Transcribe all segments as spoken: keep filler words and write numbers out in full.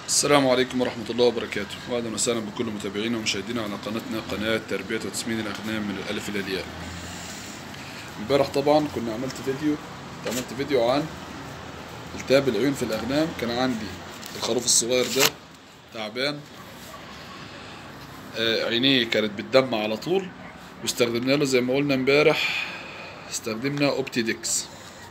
السلام عليكم ورحمة الله وبركاته، وأهلا وسهلا بكل متابعينا ومشاهدينا على قناتنا قناة تربية وتسمين الأغنام من الألف إلى الياء. امبارح طبعا كنا عملت فيديو عملت فيديو عن التهاب العيون في الأغنام. كان عندي الخروف الصغير ده تعبان، آه عينيه كانت بتدمع على طول، واستخدمنا له زي ما قلنا امبارح استخدمنا اوبتيدكس.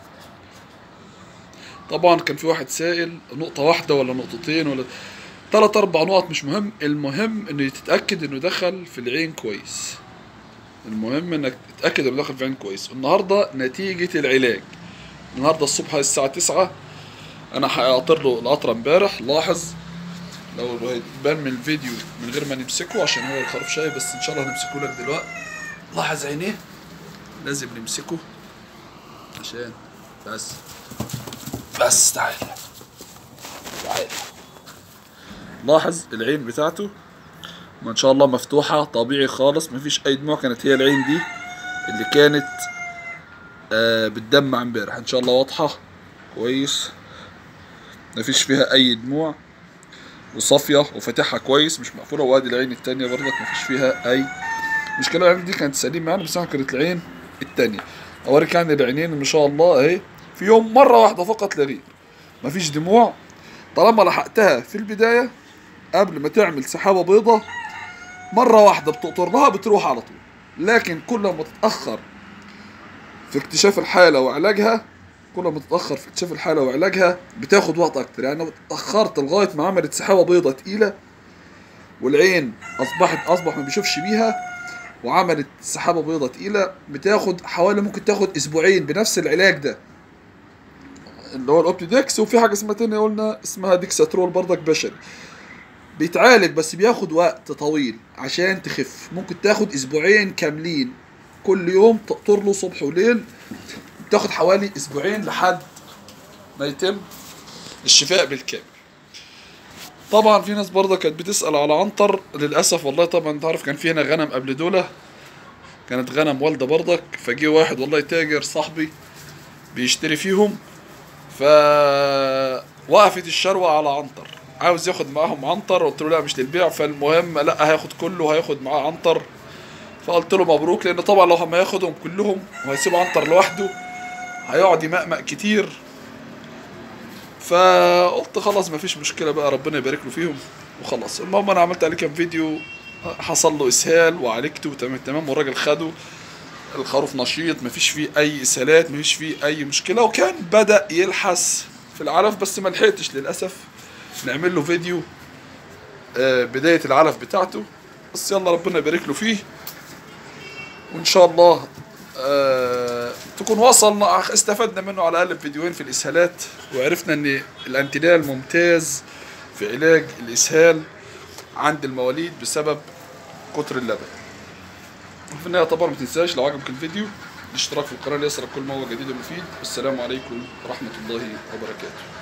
طبعا كان في واحد سائل نقطة واحدة ولا نقطتين ولا تلات أربع نقط، مش مهم، المهم إنه تتأكد إنه دخل في العين كويس. المهم إنك تتأكد إنه دخل في العين كويس. النهاردة نتيجة العلاج، النهاردة الصبح الساعة تسعة أنا هقطر له القطرة امبارح. لاحظ لو هيبان من الفيديو من غير ما نمسكه عشان هو الخروف شايف، بس إن شاء الله هنمسكه لك دلوقتي. لاحظ عينيه، لازم نمسكه عشان بس بس تعال تعال. لاحظ العين بتاعته ما شاء الله مفتوحة طبيعي خالص، مفيش أي دموع. كانت هي العين دي اللي كانت آه بتدمع امبارح، إن شاء الله واضحة كويس، مفيش فيها أي دموع وصافية وفاتحها كويس مش مقفولة. وادي العين التانية برضك مفيش فيها أي مشكلة. العين دي كانت سليمة معانا، بس كانت العين التانية. أوريك يعني العينين ما شاء الله أهي في يوم مرة واحدة فقط لا غير، مفيش دموع. طالما لحقتها في البداية قبل ما تعمل سحابة بيضة مرة واحدة بتقطر لها بتروح على طول. لكن كل ما تتأخر في اكتشاف الحالة وعلاجها كل ما تتأخر في اكتشاف الحالة وعلاجها بتاخد وقت أكتر. يعني لو اتأخرت لغاية ما عملت سحابة بيضة تقيلة والعين أصبحت أصبح ما بيشوفش بيها وعملت سحابة بيضة تقيلة، بتاخد حوالي ممكن تاخد أسبوعين بنفس العلاج ده اللي هو الأوبتيدكس. وفي حاجة اسمها تانية قلنا اسمها ديكساترول برضك بشري، بيتعالج بس بياخد وقت طويل عشان تخف. ممكن تاخد اسبوعين كاملين كل يوم تقطر له صبح وليل، بتاخد حوالي اسبوعين لحد ما يتم الشفاء بالكامل. طبعا في ناس برضه كانت بتسأل على عنتر، للأسف والله طبعا انت عارف كان في هنا غنم قبل دولة، كانت غنم والدة برضك، فجي واحد والله تاجر صاحبي بيشتري فيهم، فوقفت الشروة على عنتر، عاوز ياخد معاهم عنتر. قلت له لا مش للبيع، فالمهم لا هياخد كله، هياخد معاه عنتر. فقلت له مبروك، لان طبعا لو هم ياخدهم كلهم وهيسيب عنتر لوحده هيقعد يمقمق كتير. فقلت خلاص مفيش مشكله بقى، ربنا يبارك له فيهم وخلاص. المهم انا عملت عليه كام فيديو، حصل له اسهال وعالجته تمام تمام، والراجل خده. الخروف نشيط، مفيش فيه اي اسهالات، مفيش فيه اي مشكله، وكان بدأ يلحس في العلف، بس ما لحقتش للاسف نعمل له فيديو آه بداية العلف بتاعته. بس يلا ربنا يبارك له فيه، وان شاء الله آه تكون وصلنا استفدنا منه على الاقل بفيديوهين في الاسهالات، وعرفنا ان الانتينال ممتاز في علاج الاسهال عند المواليد بسبب كتر اللبن. في النهاية طبعا ما تنساش لو عجبك الفيديو الاشتراك في القناة ليصلك كل ما هو جديد ومفيد. والسلام عليكم ورحمة الله وبركاته.